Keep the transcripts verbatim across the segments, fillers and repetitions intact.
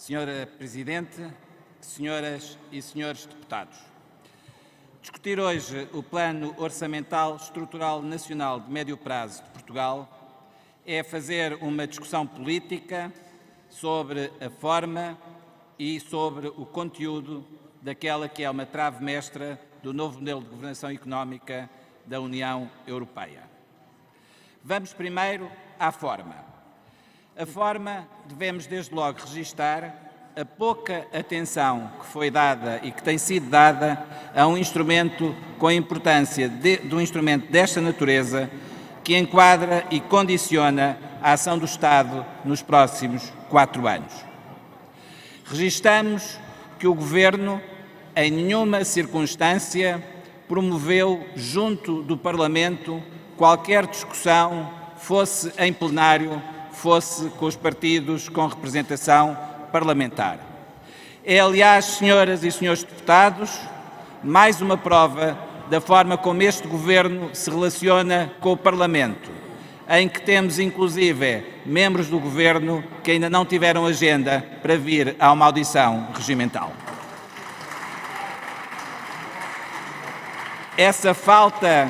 Senhora Presidente, senhoras e senhores deputados, discutir hoje o Plano Orçamental Estrutural Nacional de Médio Prazo de Portugal é fazer uma discussão política sobre a forma e sobre o conteúdo daquela que é uma trave mestra do novo modelo de governação económica da União Europeia. Vamos primeiro à forma. A forma, devemos desde logo registar a pouca atenção que foi dada e que tem sido dada a um instrumento com a importância de, de um instrumento desta natureza que enquadra e condiciona a ação do Estado nos próximos quatro anos. Registamos que o Governo, em nenhuma circunstância, promoveu junto do Parlamento qualquer discussão, fosse em plenário, fosse com os partidos com representação parlamentar. É, aliás, senhoras e senhores deputados, mais uma prova da forma como este Governo se relaciona com o Parlamento, em que temos, inclusive, membros do Governo que ainda não tiveram agenda para vir a uma audição regimental. Essa falta,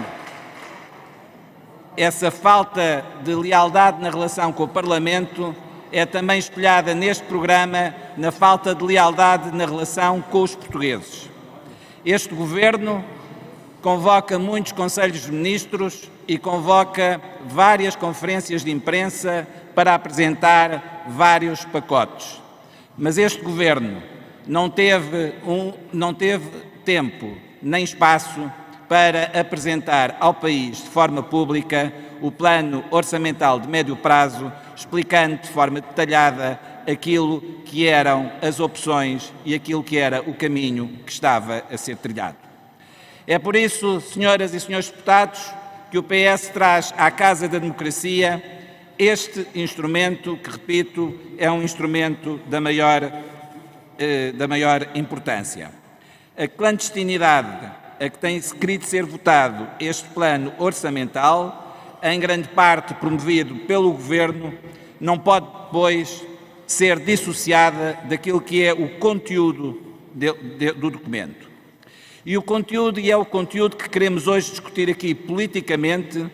essa falta de lealdade na relação com o Parlamento é também espelhada neste programa na falta de lealdade na relação com os portugueses. Este Governo convoca muitos conselhos de ministros e convoca várias conferências de imprensa para apresentar vários pacotes. Mas este Governo não teve, um, não teve tempo nem espaço para apresentar ao país de forma pública o Plano Orçamental de Médio Prazo, explicando de forma detalhada aquilo que eram as opções e aquilo que era o caminho que estava a ser trilhado. É por isso, senhoras e senhores deputados, que o P S traz à Casa da Democracia este instrumento que, repito, é um instrumento da maior, eh, da maior importância. A clandestinidade a que tem querido ser votado este plano orçamental, em grande parte promovido pelo Governo, não pode, pois, ser dissociada daquilo que é o conteúdo de, de, do documento. E o conteúdo, e é o conteúdo que queremos hoje discutir aqui politicamente,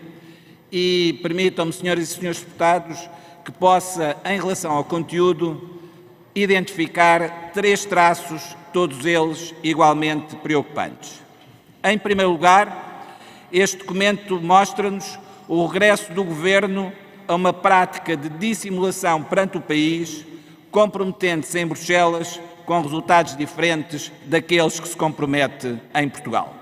e permitam-me, senhoras e senhores deputados, que possa, em relação ao conteúdo, identificar três traços, todos eles igualmente preocupantes. Em primeiro lugar, este documento mostra-nos o regresso do Governo a uma prática de dissimulação perante o país, comprometendo-se em Bruxelas com resultados diferentes daqueles que se compromete em Portugal.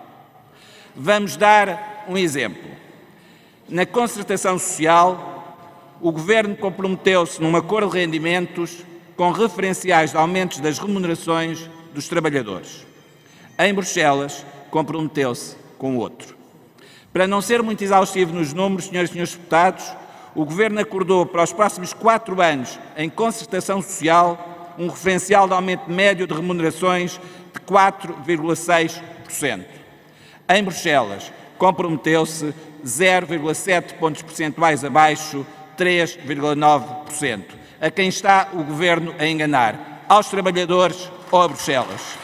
Vamos dar um exemplo. Na concertação social, o Governo comprometeu-se num acordo de rendimentos com referenciais de aumentos das remunerações dos trabalhadores. Em Bruxelas, comprometeu-se com outro. Para não ser muito exaustivo nos números, senhoras e senhores deputados, o Governo acordou para os próximos quatro anos, em concertação social, um referencial de aumento médio de remunerações de quatro vírgula seis por cento. Em Bruxelas, comprometeu-se zero vírgula sete pontos percentuais abaixo, três vírgula nove por cento. A quem está o Governo a enganar? Aos trabalhadores ou a Bruxelas?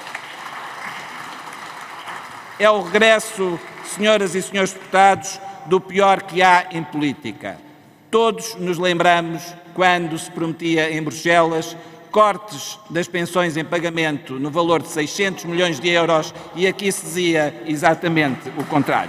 É o regresso, senhoras e senhores deputados, do pior que há em política. Todos nos lembramos quando se prometia em Bruxelas cortes das pensões em pagamento no valor de seiscentos milhões de euros e aqui se dizia exatamente o contrário.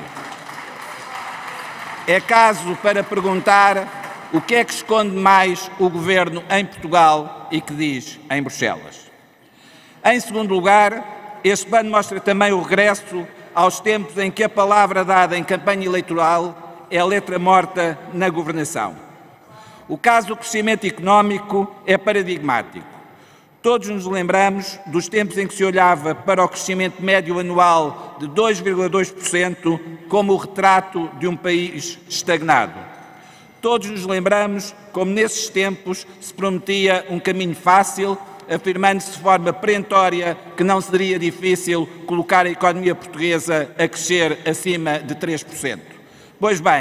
É caso para perguntar o que é que esconde mais o Governo em Portugal e que diz em Bruxelas. Em segundo lugar, este plano mostra também o regresso aos tempos em que a palavra dada em campanha eleitoral é a letra morta na governação. O caso do crescimento económico é paradigmático. Todos nos lembramos dos tempos em que se olhava para o crescimento médio anual de dois vírgula dois por cento como o retrato de um país estagnado. Todos nos lembramos como nesses tempos se prometia um caminho fácil, afirmando-se de forma perentória que não seria difícil colocar a economia portuguesa a crescer acima de três por cento. Pois bem,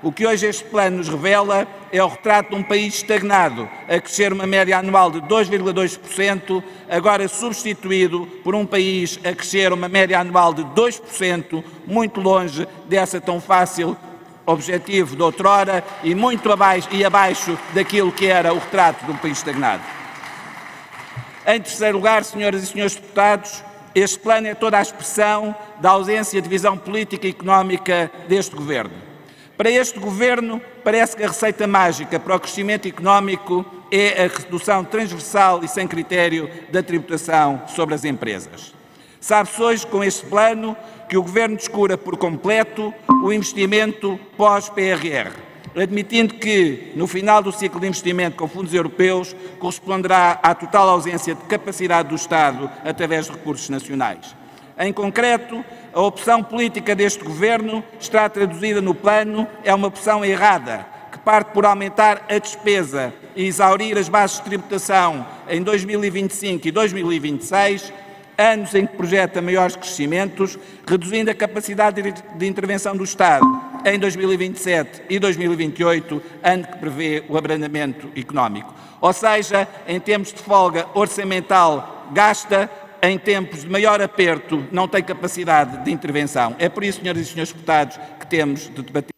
O que hoje este plano nos revela é o retrato de um país estagnado, a crescer uma média anual de dois vírgula dois por cento, agora substituído por um país a crescer uma média anual de dois por cento, muito longe dessa tão fácil objetivo de outrora e muito abaixo, e abaixo daquilo que era o retrato de um país estagnado. Em terceiro lugar, senhoras e senhores deputados, este plano é toda a expressão da ausência de visão política e económica deste Governo. Para este Governo, parece que a receita mágica para o crescimento económico é a redução transversal e sem critério da tributação sobre as empresas. Sabe-se hoje, com este plano, que o Governo descura por completo o investimento pós-P R R, admitindo que, no final do ciclo de investimento com fundos europeus, corresponderá à total ausência de capacidade do Estado através de recursos nacionais. Em concreto, a opção política deste Governo está traduzida no plano, é uma opção errada, que parte por aumentar a despesa e exaurir as bases de tributação em dois mil e vinte e cinco e dois mil e vinte e seis, anos em que projeta maiores crescimentos, reduzindo a capacidade de intervenção do Estado em dois mil e vinte e sete e dois mil e vinte e oito, ano que prevê o abrandamento económico. Ou seja, em termos de folga orçamental, gasta, em tempos de maior aperto, não tem capacidade de intervenção. É por isso, senhoras e senhores deputados, que temos de debater